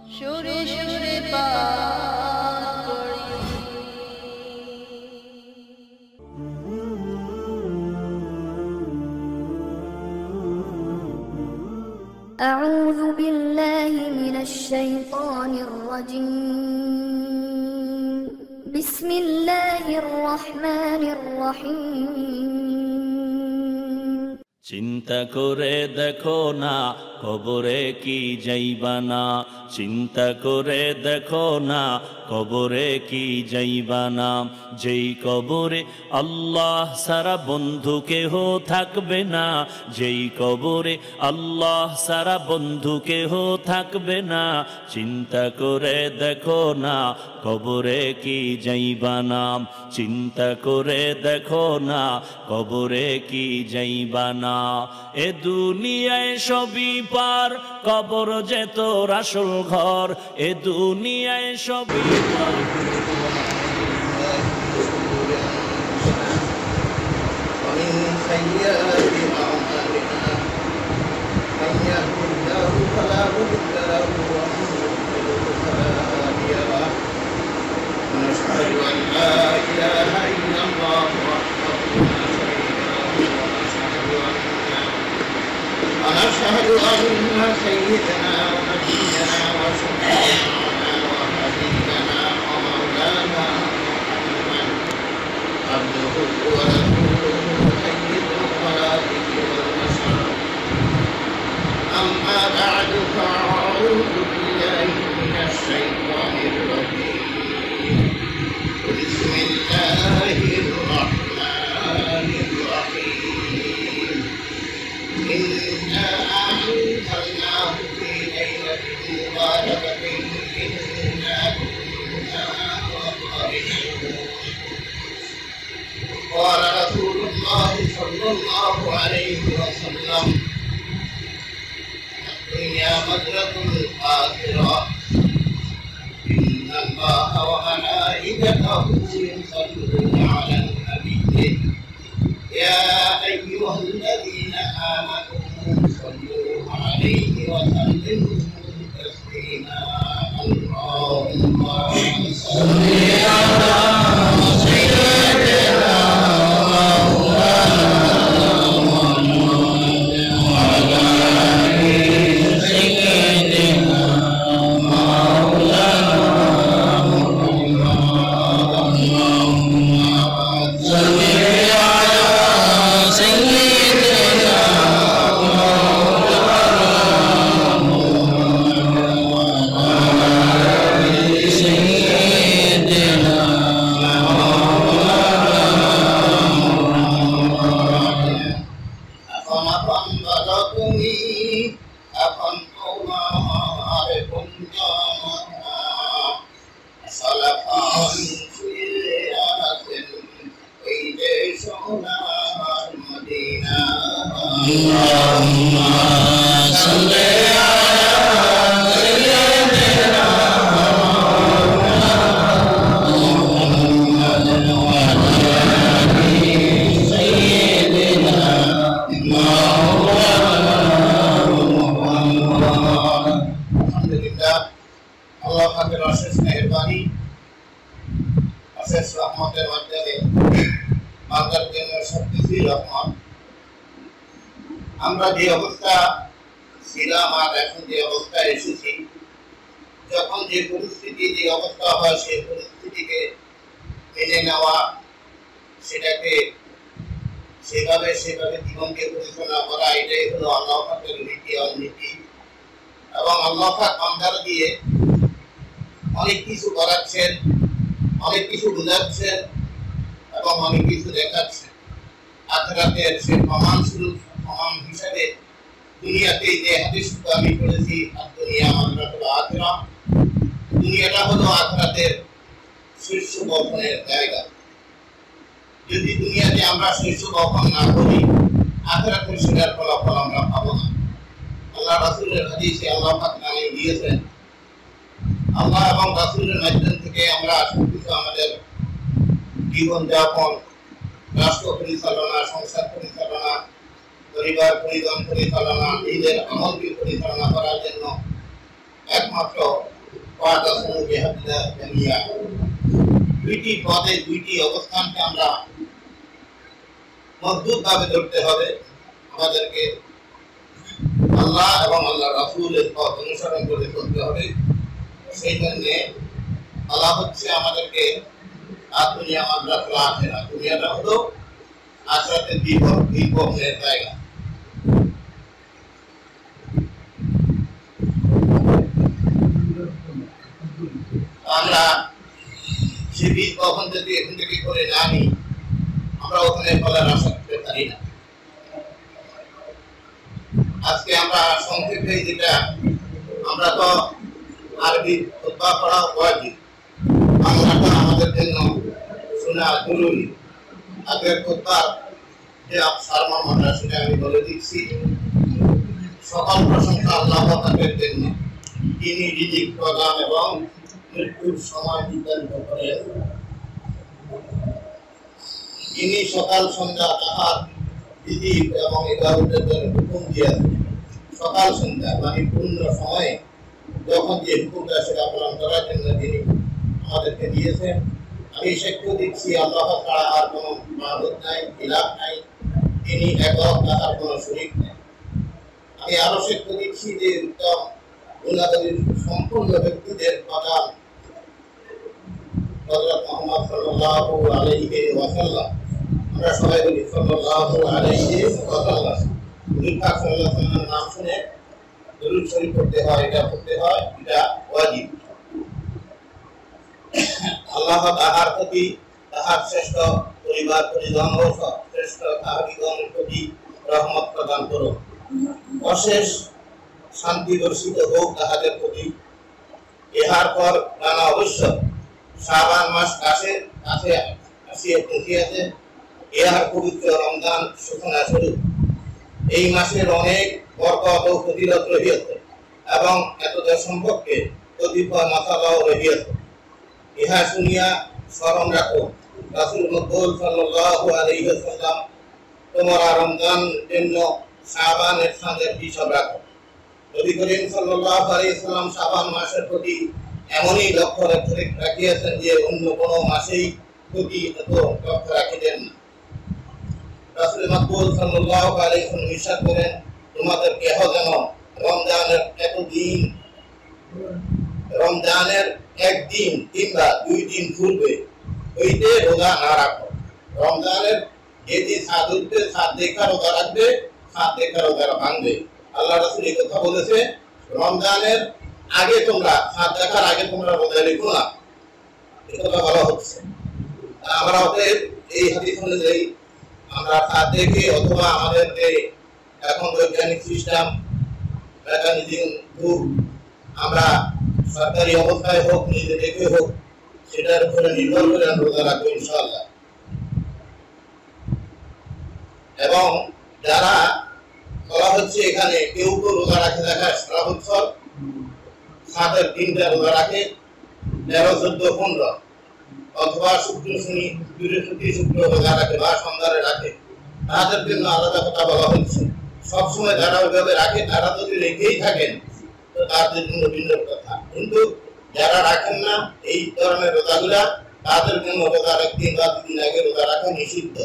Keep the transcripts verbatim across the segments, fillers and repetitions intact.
সুরে সুরে পাঠ করি। أعوذ بالله من الشيطان الرجيم بسم الله الرحمن الرحيم চিন্তা করে দেখো না কবরে কি যাইবা না, চিন্তা করে দেখো না কবরে কি যাইবা না। যেই কবরে আল্লাহ সারা বন্ধু কেহ থাকবে না, যেই কবরে আল্লাহ সারা বন্ধু কেহ থাকবে না। চিন্তা করে দেখো না কবরে কি যাইবা না, চিন্তা করে দেখো না কবরে কি যাইবা না। এ দুনিয়ায় সবই পার, কবর যে তোর আসল ঘর। এ দুনিয়ায় সবই পার। ونشهد أن سيدنا ونبينا وشفيعنا وحبيبنا ومولانا محمدا عبده ورسوله سيد الخلائق والبشر. أما بعد فأعوذ بالله من الشيطان الرجيم. بسم الله الرحمن الرحيم. إنا أنزلناه في ليلة مباركة إنا كنا منذرين. قال رسول الله صلى الله عليه وسلم: الدنيا مدرسة الآخرة. إن الله وملائكته يصلون على النبي يا أيها الذين آمنوا صلوا عليه وسلموا تسليما. اللهم صل على سيدنا مولانا وعلى آل سيدنا مولانا اللهم صل আমরা যে অবস্থা ছিলাম আর এখন যে অবস্থায় এসেছি, যখন যে পরিস্থিতি যে অবস্থা হয় সেই পরিস্থিতিকে মেনে নেওয়া, সেটাকে সেভাবে সেভাবে জীবনকে পরিচালনা করা, এটাই হলো আল্লাহ পাকের নীতি আর নীতি। এবং আল্লাহ পাক বান্দার দিয়ে অনেক কিছু করাচ্ছেন, অনেক কিছু বোঝাচ্ছেন এবং অনেক কিছু দেখাচ্ছেন। আখিরাতের সে প্রমাণ স্বরূপ প্রমাণ হিসাবে দুনিয়াতে যে হাদিসটা আমি পড়েছি, দুনিয়া মাদ্রাসাতুল আখিরা, দুনিয়াটা হলো আখিরাতের শীর্ষ বপনের জায়গা। যদি দুনিয়াতে আমরা শীর্ষ বপন না করি, আখিরাতের সেটার ফলাফল আমরা পাবো না। আল্লাহ রাসূলের হাদিসে আল্লাহ পাক জানিয়ে দিয়েছেন, আল্লাহ এবং রাসূলের মাধ্যম থেকে আমরা সবকিছু আমাদের জীবনযাপন, রাষ্ট্র পরিচালনা, সংসার পরিচালনা, পরিবার পরিজন পরিচালনা, নিজের আমলকে পরিচালনা করার জন্য একমাত্র ওয়াতাসিমু বিহাবলিল্লাহি জামিয়া। দুইটি পদে দুইটি অবস্থানকে আমরা মজবুতভাবে ধরতে হবে। আমাদেরকে আল্লাহ এবং আল্লাহ রাসূলের পথ অনুসরণ করে চলতে হবে। সেই জন্য আল্লাহ হচ্ছে আমাদেরকে দুনিয়া মাদ্রাসা আখেরা, দুনিয়াটা হলো আখিরাতের বিপদের জায়গা। আমরা সে বীজ কখন যদি এখান থেকে করে না নিই, আমরা ওখানে ফলের আশা করতে পারি না। আজকে আমরা সংক্ষেপে যেটা, আমরা তো আরবি খুতবা পড়া ওয়াজিব, বাংলাটা আমাদের জন্য শোনা জরুরি। আগের খুতবার যে সারমর্মটা সেটা আমি বলে দিচ্ছি। সকল প্রশংসা আল্লাহ পাকের জন্য, তিনি রিজিক প্রদান এবং মৃত্যুর সময় নির্ধারিত করেন। তিনি সকাল সন্ধ্যা তাহার বিধি এবং ইবাদতের জন্য হুকুম দিয়েছেন। সকাল সন্ধ্যা মানে পূর্ণ সময়ে যখন যে হুকুমটা সেটা পালন করার জন্য তিনি আমাদেরকে দিয়েছেন। আমি সাক্ষ্য দিচ্ছি আল্লাহ ছাড়া আর কোনো মাবুদ নাই, ইলাহ নাই, তিনি একক, তাহার কোনো শরীক নাই। আমি আরো সাক্ষ্য দিচ্ছি যে উত্তম গুণাবলীর সম্পূর্ণ ব্যক্তিদের প্রধান হযরত মুহাম্মদ সাল্লাল্লাহু আলাইহি ওয়াসাল্লাম। আমরা সবাই বলি সাল্লাল্লাহু আলাইহি ওয়াসাল্লাম। নিকা সাল্লাল্লাহু আলাইহি নাম শুনে দরুদ শরীফ পড়তে হয়, এটা পড়তে হয়, এটা ওয়াজিব। আল্লাহ তাআলার প্রতি, তাহার শ্রেষ্ঠ পরিবার পরিজন ও শ্রেষ্ঠ সাহাবীগণের প্রতি রহমত প্রদান করো। অশেষ শান্তি বর্ষিত হোক তাহাদের প্রতি। ইহার পর নানা অবশ্য শাবান মাস কাছে কাছে আসিয়া পৌঁছিয়াছে। ইহার পবিত্র রমজান সূচনা স্বরূপ। এই মাসের অনেক বরকত ও ফজিলত রহিয়াছে এবং এতদের সম্পর্কে কতিপয় মাসালাও রহিয়াছে। ইহা শুনিয়া স্মরণ রাখো, রাসূল মকবুল সাল্লাল্লাহু আলাইহি ওয়াসাল্লাম তোমরা রমজান জন্য শাবানের সঙ্গে হিসাব রাখো। নবী করিম সাল্লাল্লাহু আলাইহি ওয়াসাল্লাম শাবান মাসের প্রতি এমনই লক্ষ্য রাখিয়াছেন যে অন্য কোনো মাসেই প্রতি এত লক্ষ্য রাখিতেন না। রাসূল মকবুল সাল্লাল্লাহু আলাইহি ওয়াসাল্লাম ইরশাদ করেন, তোমাদের কেহ যেন রমজানের একদিন রমজানের একদিন কিংবা দুই দিন পূর্বে হইতে রোজা না রাখো। রমজানের যেদিন সাত উঠবে, সাত দেখা রোজা রাখবে, সাত দেখা রোজা ভাঙবে। আল্লাহ রাসূল এই কথা বলেছে, রমজানের আগে তোমরা, সাত দেখার আগে তোমরা রোজা রেখো না, এই কথা বলা হচ্ছে। আমরা ওদের এই হাদিস অনুযায়ী আমরা সাত দেখে অথবা আমাদের যে এখন বৈজ্ঞানিক সিস্টেম, মেকানিজম যুগ, আমরা সরকারি অবস্থায় হোক, নিজে দেখে হোক, সেটার উপরে নির্ভর করে রোজা রাখবো ইনশাআল্লাহ। এবং যারা বলা হচ্ছে এখানে কেউ তো রোজা রাখে, দেখা সারা বছর সাতের দিনটা রোজা রাখে, তেরো চোদ্দ পনেরো অথবা শুক্র শনি বৃহস্পতি শুক্র রোজা রাখে বা সন্ধ্যারে রাখে, তাদের জন্য আলাদা কথা বলা হচ্ছে। সবসময় যারা ওইভাবে রাখে তারা যদি রেখেই থাকেন তো তাদের জন্য ভিন্ন কথা। কিন্তু যারা রাখেন না এই ধরনের রোজাগুলা, তাদের জন্য রোজার একদিন বা দুদিন আগে রোজা রাখা নিষিদ্ধ।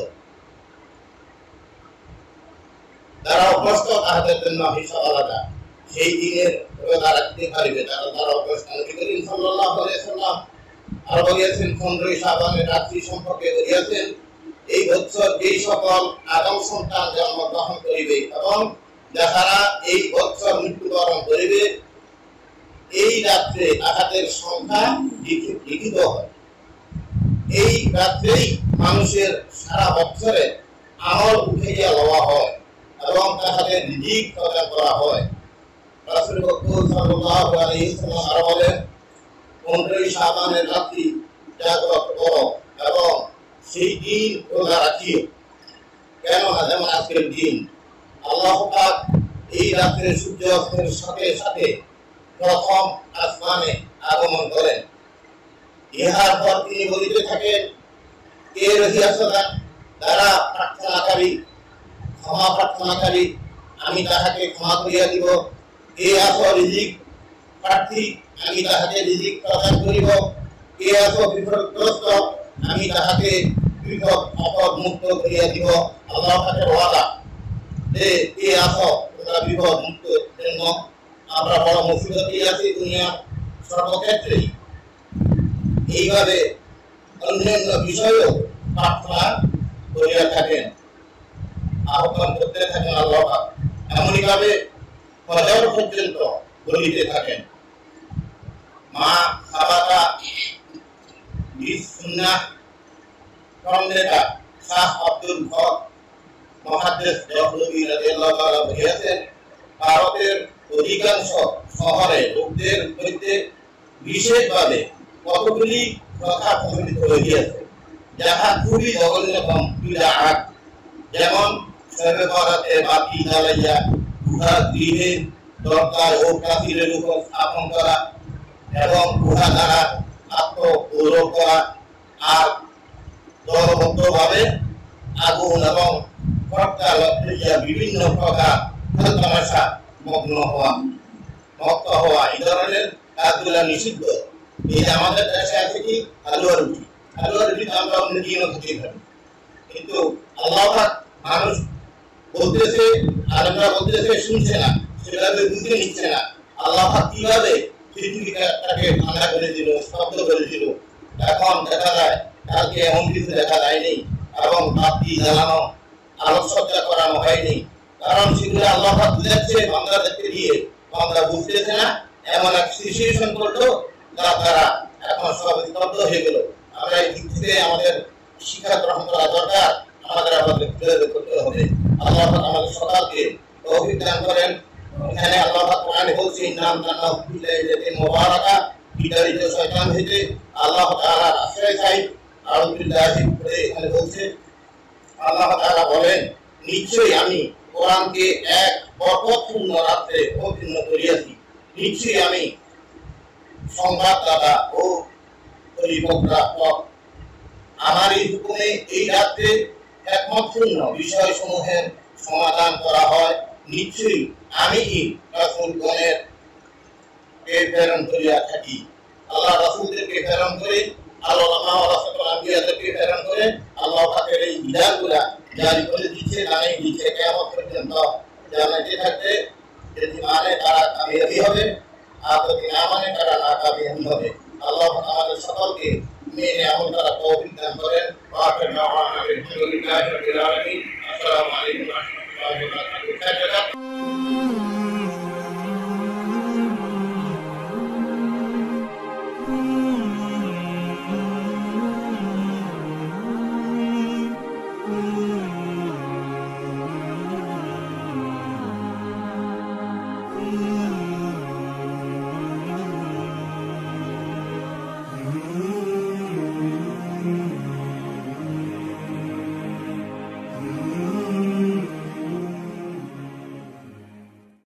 যারা অভ্যস্ত তাদের জন্য হিসাব আলাদা, সেই দিনের রোজা রাখতে পারবে তারা তারা অভ্যস্ত। নবী করিম সাল্লাল্লাহু আলাইহি ওয়াসাল্লাম আর বলিয়াছেন, পনেরোই শাবানের রাত্রি সম্পর্কে বলিয়াছেন, এই বছর যেই সকল আদম সন্তান জন্মগ্রহণ করিবে এবং যাহারা এই বছর মৃত্যুবরণ করিবে, এই রাত্রে তাহাদের সংখ্যা লিখিত হয়। এই রাত্রেই মানুষের সারা বছরে আমল উঠাইয়া লওয়া হয় এবং তাহাদের রিজিক প্রদান করা হয়। রাসূল মকবুল সাল্লাল্লাহু আলাইহি ওয়াসাল্লাম আরো বলেন, পনেরোই শাবানের রাত্রি জাগ্রত করো এবং সেই দিন রোজা রাখিও। কেন না, যেমন আজকের দিন আল্লাহ পাক এই রাত্রে সূর্য অস্তের সাথে সাথে প্রথম আসমানে আগমন করেন। ইহার পর তিনি বলিতে থাকেন, কে রহিয়াছেন যারা প্রার্থনাকারী, ক্ষমা প্রার্থনাকারী, আমি তাহাকে ক্ষমা করিয়া দিব। কে আসো রিজিক প্রার্থী আমি তাহাকে রিজিক প্রদান করিব, কে আছো বিপদগ্রস্ত আমি তাহাকে বিপদ আপদ মুক্ত করিয়া দিব। আল্লাহ পাকের ওয়াদা যে কে আছো তোমরা বিপদ মুক্ত জন্য। আমরা বড় মুসিবতে আছি দুনিয়া সর্বক্ষেত্রেই। এইভাবে অন্যান্য বিষয়েও প্রার্থনা করিয়া থাকেন, আহ্বান করতে থাকেন আল্লাহ পাক। এমনইভাবে ফজর পর্যন্ত বলিতে থাকেন। মা সাবাতা বিশ সুন্নাহ প্রণেতা শাহ আব্দুল হক মুহাদ্দিস দেহলভী রাদিয়াল্লাহু তাআলা বলেছেন, ভারতের অধিকাংশ শহরে লোকদের মধ্যে বিশেষভাবে কতগুলি কথা প্রচলিত হইয়াছে যাহা খুবই জঘন্যতম বিদআত। যেমন শবে বরাতে বাতি জ্বালাইয়া উহা গৃহে দরকার ও কাফিরের উপর স্থাপন করা এবং উহা দ্বারা আত্মগৌরব করা, আর দলবদ্ধভাবে আগুন এবং ফটকা লইয়া বিভিন্ন প্রকার তামাশা মগ্ন হওয়া মত্ত হওয়া, এই ধরনের কাজগুলা নিষিদ্ধ। এই যে আমাদের দেশে আছে কি হালুয়া রুটি, হালুয়া রুটি আমরা অন্য দিনও খেতে পারি, কিন্তু আল্লাহ পাক মানুষ বলতেছে, আলেমরা বলতেছে শুনছে না, সেভাবে বুঝে নিচ্ছে না। আল্লাহ পাক কিভাবে পৃথিবীটাকে ঠান্ডা করে দিল, স্তব্ধ করে দিল। এখন দেখা যায় কালকে এমন কিছু দেখা যায়নি, এবং বাতি জ্বালানো আলোকসজ্জা করানো হয়নি, কারণ সেগুলো আল্লাহ পাক বুঝাচ্ছে বান্দাদেরকে দিয়ে, বান্দা বুঝতেছে না। এমন এক সিচুয়েশন করলো যার দ্বারা এখন সব স্তব্ধ হয়ে গেল। আমরা এই দিক থেকে আমাদের শিক্ষা গ্রহণ করা দরকার, আমাদের আমাদের করতে হবে। আল্লাহ পাক আমাদের সকলকে তৌফিক দান করেন। এখানে আল্লাহ পাক কোরআনে বলছে, নাম জান্নাত বিলাইলাতিন মুবারাকা, বিতারিত শয়তান হইতে আল্লাহ তাআলার আশ্রয় চাই। আউযু বিল্লাহি করে এখানে বলছে, আল্লাহ তাআলা বলেন, নিশ্চয়ই আমি কোরআনকে এক বরকতপূর্ণ রাত্রে অবতীর্ণ করিয়াছি। নিশ্চয়ই আমি সংবাদদাতা ও পরিপক্রাপক। আমার এই হুকুমে এই রাত্রে একমতপূর্ণ বিষয়সমূহের সমাধান করা হয়। নিশ্চয়ই আমি রাসূলগণের কে প্রেরণ করিয়া থাকি। আল্লাহ রাসূলদেরকে প্রেরণ করে, আল্লাহ আম্বিয়াদেরকে প্রেরণ করে আল্লাহ পাকের এই বিধানগুলা জারি করে দিচ্ছে, জানিয়ে দিচ্ছে। কিয়ামত পর্যন্ত জানাতে থাকবে, যদি মানে তারা কামিয়াবি হবে, আর যদি না মানে তারা নাকামিয়াবি হবে। আল্লাহ আমাদের সকলকে মেনে আমল করার তৌফিক দান করেন। আলহামদুলিল্লাহি রাব্বিল আলামিন। আসসালামু আলাইকুম ওয়া রাহমাতুল্লাহি ওয়া বারাকাতুহু।